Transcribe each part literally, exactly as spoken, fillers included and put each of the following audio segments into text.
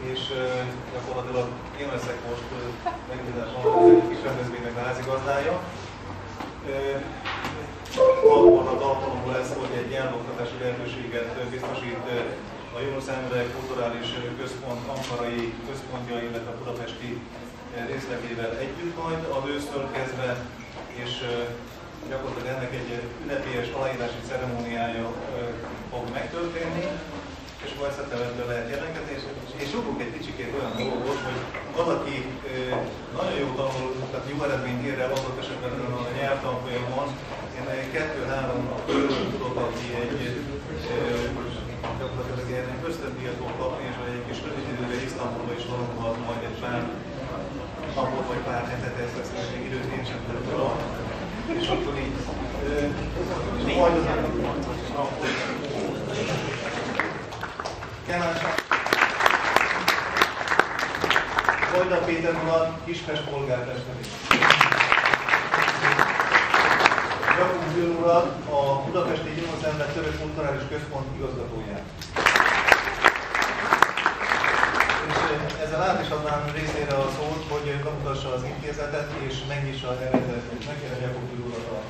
és gyakorlatilag én leszek most megint egy kis rendezvénynek a házigazdája. Alkalmat alkalomból lesz, hogy egy nyelvoktatási lehetőséget biztosít a Yunus Emre Kulturális Központ ankarai központja, illetve a budapesti részlegével együtt majd az ősztől kezdve, és gyakorlatilag ennek egy ünnepélyes aláírási ceremóniája fog megtörténni, és majd szeptemberben lehet jelentkezni, és, és ugrunk egy kicsikét olyan dolgot, hogy valaki nagyon jó tanul, tehát jó eredményt ér el adott esetben a nyelvtanfolyamon. Én kettő-három körül tudok adni egy gyakorlatilag egy ösztöndíjat fog kapni, és egy kis rövid Isztambulba is vonulhat majd egy pár napot vagy pár hetet, ezt lesz még időt én sem tudom. És akkor így, és majd az akkor Kenács Vajda Péter urat, Kispest polgármester is. Jakub Győr urat, a budapesti Yunus Emre Török Kulturális Központ igazgatóját. És ezzel át is adnám részére a szót, hogy bemutassa az intézetet és megnyissa a eredetet. Megkérem Jakub Győr urat a...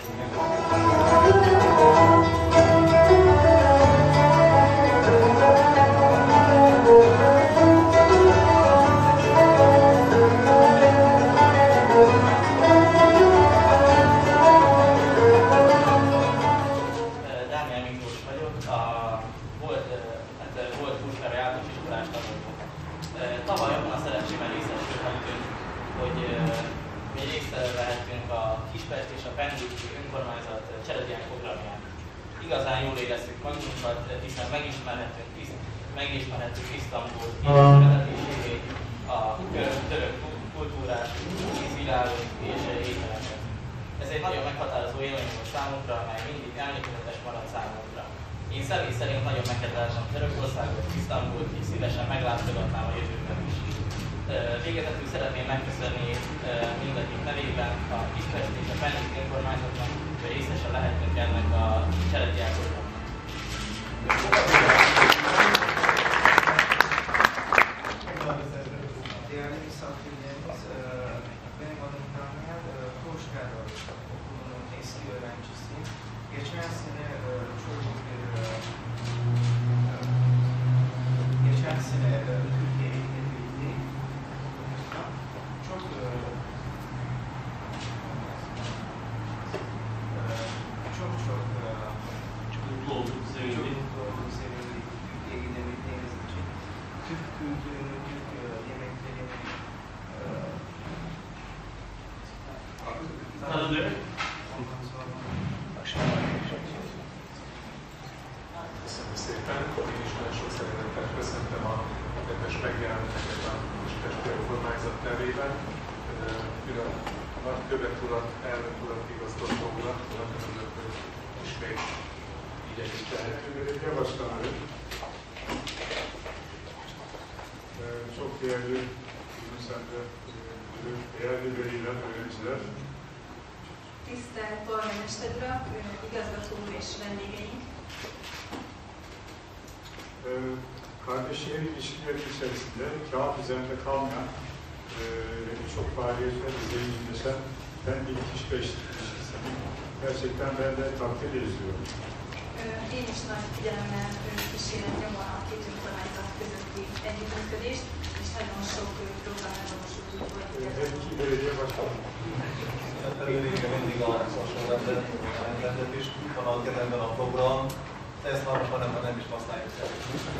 Igazán jól érezzük magunkat, hiszen megismerhetünk, megismerhetünk Isztambul életésévét, a török kultúrát, vízvilágot és ételeket. Ez egy nagyon meghatározó élmény volt számunkra, mely mindig emlékezetes marad számunkra. Én személy szerint nagyon megkedveltem Törökországot, Isztambult, és szívesen meglátogatnám a jövőben is. Végezetül szeretném megköszönni mindegyik nevében a Kispest és a Pendik önkormányzatnak, hogy részesen lehetünk ennek a cseretjátéknak. Değerli misafirlerimiz, benim adım Tamer, Koşkar'da okulunun eski öğrencisiyim. Geçen sene çok bir, geçen sene Türkiye'ye gidebildik. Çok çok çok çok mutlu olduk, sevindik. Çok mutlu olduk, sevindik Türkiye'ye gidebildiğimiz için. Türk kültürünü, Türk yemeklerini tanıdık. Köszönöm szépen, én is nagyon sok szeretettel köszöntöm a kedves megjeleneteket a Kispesti önkormányzat nevében. Külön a nagykövet urat, elnök urat, igazgató urat, urat önök, hogy ismét így együtt lehetünk. Javaslom előtt. Çok değerli Yunus Emre değerli öğrenciler. Tisztelt polgármester urak, igazgató úr és vendégeink. Kardeş şehir ilişkileri içerisinde kağıt üzerinde kalmayan birçok faaliyetler izleyicileşen ben bir Kispest ilişkisini gerçekten ben de takdir ediyorum. Én is nagy figyelemmel kísérem nyomon a két önkormányzat közötti együttműködést, és nagyon sok program megvalósult úgy volt. Her iki belediye başkanı. Előrége mindig a sorrendet rendet is van a kezemben a program, ezt már most nem, nem is használjuk el.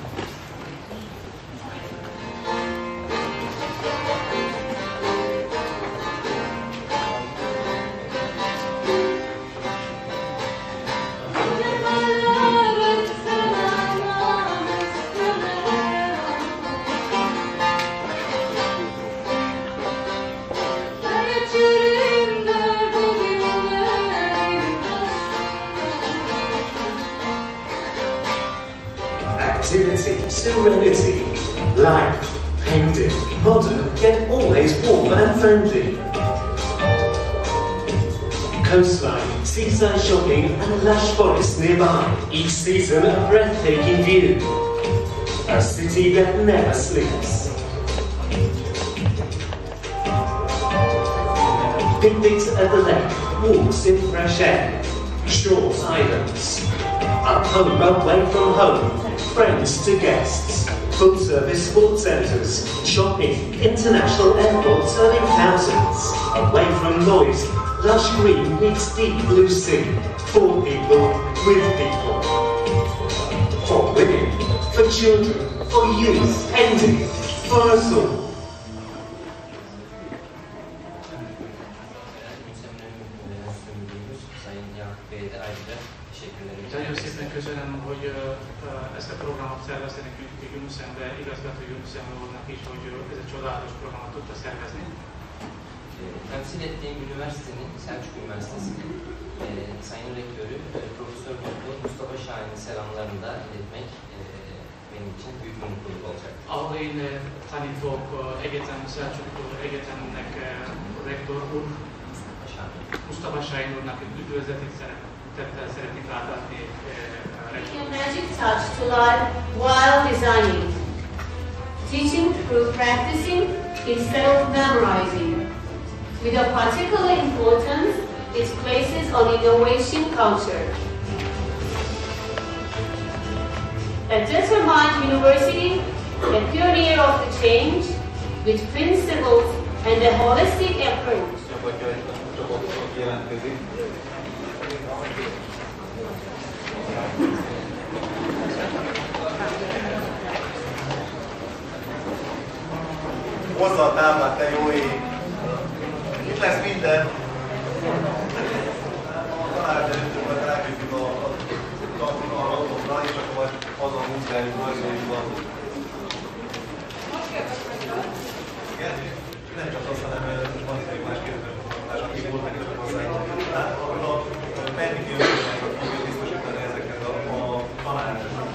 Activity, serenity, light, painting, modern, yet always warm and friendly. Coastline, seaside shopping and lush forests nearby, each season a breathtaking view. a city that never sleeps. Picnics at the lake, walks in fresh air, shores, islands, up home, away from home, friends to guests, full-service sports centres, shopping, international airports serving thousands, away from noise, lush green meets deep blue sea, for people, with people, for women, for children, for youth, ending, for us all. Nagyon szépen köszönöm, hogy uh, ezt a programot szervezte nekünk Yunusem, de igazgató Yunusem úrnak is, hogy ez egy csodálatos programot tudta szervezni. Temsil ettiğim üniversitenin, Selçuk Üniversitesi'nin e, Sayın Rektörü, e, Profesör Doktor Mustafa Şahin'in selamlarını da iletmek e, benim için büyük bir mutluluk olacak. Ahol én tanítok egyetem, Selçuk Egyetemnek rektor úr, Mustafa Şahin úrnak üdvözletet szeretnék átadni. A magic touch to life while designing. Teaching through practicing instead of memorizing. With a particular importance, it places on innovation culture. A determined university, a pioneer of the change, with principles and a holistic approach. Hozza a táblát, te jó ég! Itt lesz minden! Talán előttől majd rákötjük a autókra, és akkor majd azon munkáljuk, rajzoljuk a... Igen? Nem csak azt, hanem van itt más kérdés, aki volt meg, és akkor aztán. Tehát a technikai önkénteket fogja biztosítani ezeket a tanácsokat.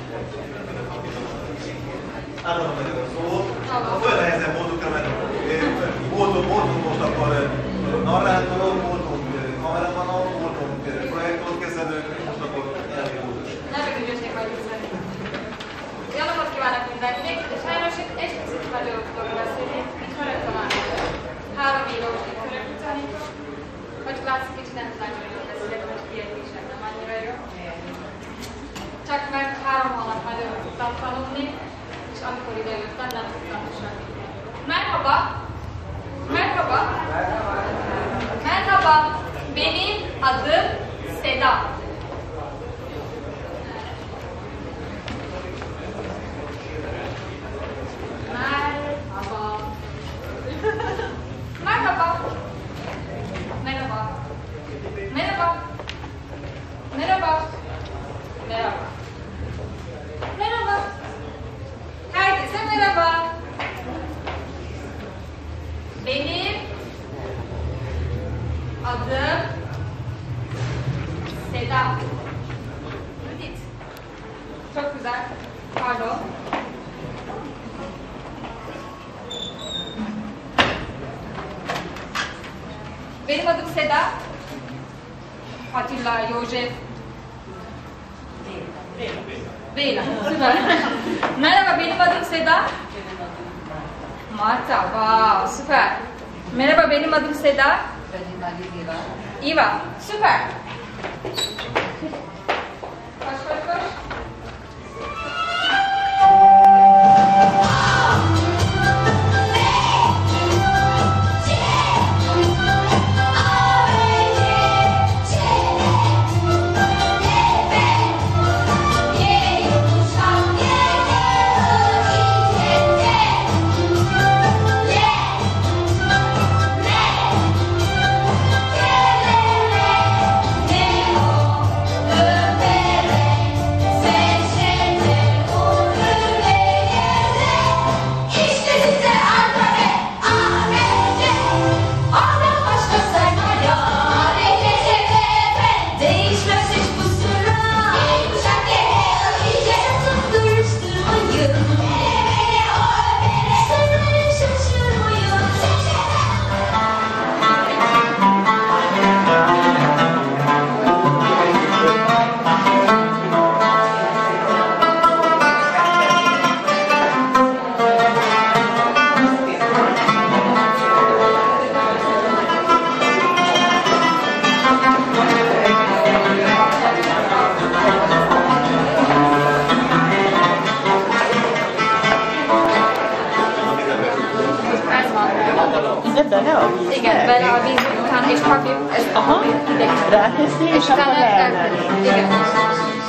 Átadom meg a szót. Olyan nehezen voltunk, mert voltunk, voltunk most akkor narrátorok, voltunk kameramanok, voltunk projektorkezelők, most akkor elindult. Nem ügyöség vagyok szerintem. Jó napot kívánok mindenkinek, de sajnos egy picit nagyon tudok beszélni, mint örök tanárok. Három írós körök tanítok. Hogy látszik, kicsit nem nagyon jól beszélek, hogy kiejtések nem annyira jó. Csak mert három hónap nagyon tudtam tanulni, és amikor ide jöttem, nem tudtam semmit. Merhaba! Merhaba! Merhaba! Benim adım Seda. Merhaba! Merhaba! Merhaba! Merhaba! Merhaba! Merhaba! Merhaba! Herkese merhaba! Benim adım Seda. Git. Çok güzel. Pardon. Benim adım Seda. Atilla, József. Béla. Süper. Merhaba, benim adım Seda. Marta, wow, süper. Merhaba, benim adım Seda. Benim adım Eva. Eva, süper. Koş, koş, koş. Oh ott? Igen, bele a víz után, és kapjuk ezt a Aha, ide. ráteszi, és, és akkor elmegy. Igen.